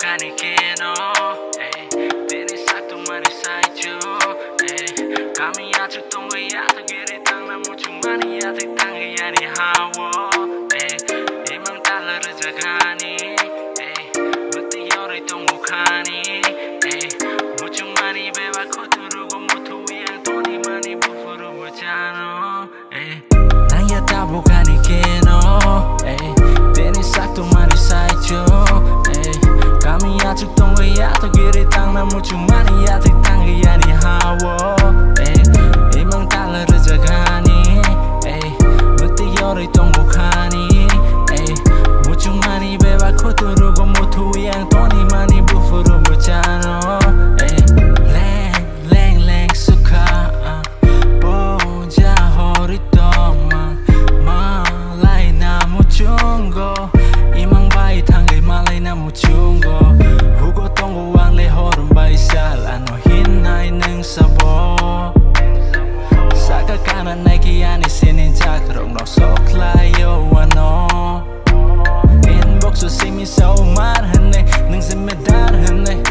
gani keno Tini sakto mani saicho Kami atuk tongo ya to giri tang na muchung mani ya tik tang ya ni hawo Imang tala rezagani Bukti yori tongo kani Muchung mani beba kuturu go mutu yang toni mani bufuru bujano Naya tabo gani keno Tini sakto mani saicho Kami atuk tongo ya to giri tang na muchung mani ya tik tang ya ni hawo Imang tala rezagani Bukti yori tongo kani Muchung mani beba kuturu go mutu yang toni mani bufuru bujano Leng leng leng suka Boja horitoma Malay na muchungo Imang bai tangai malay na muchungo Hugo tongo wang le horum bai sal Ano hinay neng sabo Saka kanan naiki ani sinin jakrong no soklayo ano Inbox so simi sa umar hene Neng semedar hene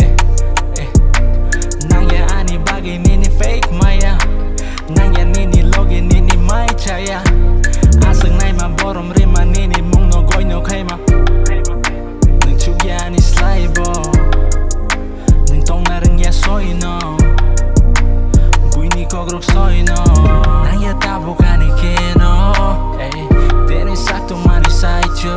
Nangya ani bagay nini fake maya Nangya nini logi nini mai chaya Asang nai ma borom rima nini mung no goy no kay ma Neng chugya ani slaybo Neng tong na rin ya soy no Bui ni kogrok soy no Nangya tabo gani keno Tini sakto mani saicho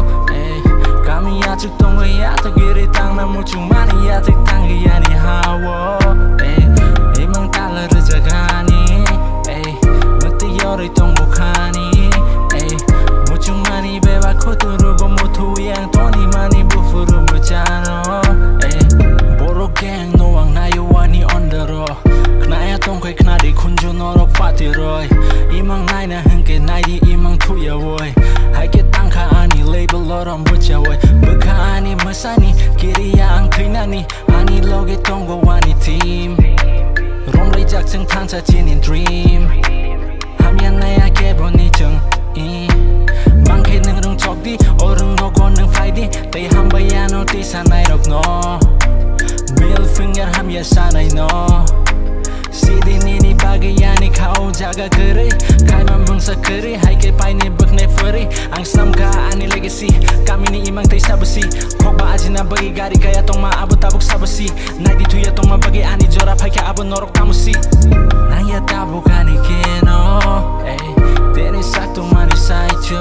Kami atuk tongo ya to giri tang na muchung mani ya tik tang ya ni hawo Imang tala rezagani Bukti yori tongo kani Muchung mani beba kuturu go mutu yang toni mani bufuru bujano Boro gang no ang nayo wani ondero Knaya tongkoy knadi kunjo norok pati roy Imang nai na hengke nai di imang tuya woy Haike tangka ani label lorong bucha woy Beka ani masani kiri ya ang krinani Ani loge tongo wani team Rom lay jak cheng tan cha jinin dream Hamyan na ya kebo ni cheng Bangke neng rung chok di Orang no go neng fly di Tay hambaya no ti sanay rok no Middle finger ham ya sanay no Sidi nini bagay yani kau jaga keri Kai mambung sa keri Hai ke pai ni buk ne feri Ang samka ani legacy Kami ni imang tay sabasi Kok ba aji na bagi gari kaya tong ma abu tabuk sabasi Nai di tuya tong ma bagi ani jorap Hai ke abu norok tamusi Naya tabo gani keno Tini sakto mani saicho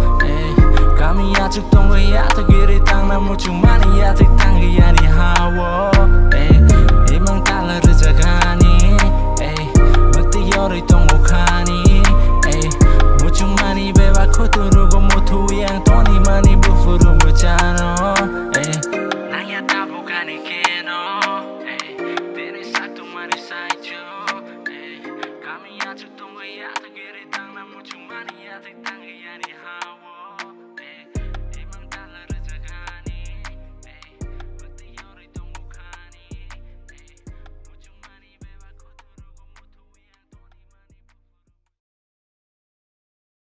Kami atuk tongo ya to giri tang na muchung mani ya tik tang ya ni hawo Imang tala rezagani Bukti yori tongo kani Muchung mani beba kuturu go mutu yang toni mani bufuru bujano Naya tabo gani keno Tini sakto mani saicho Kami atuk tongo ya to giri tang na muchung mani ya tik tang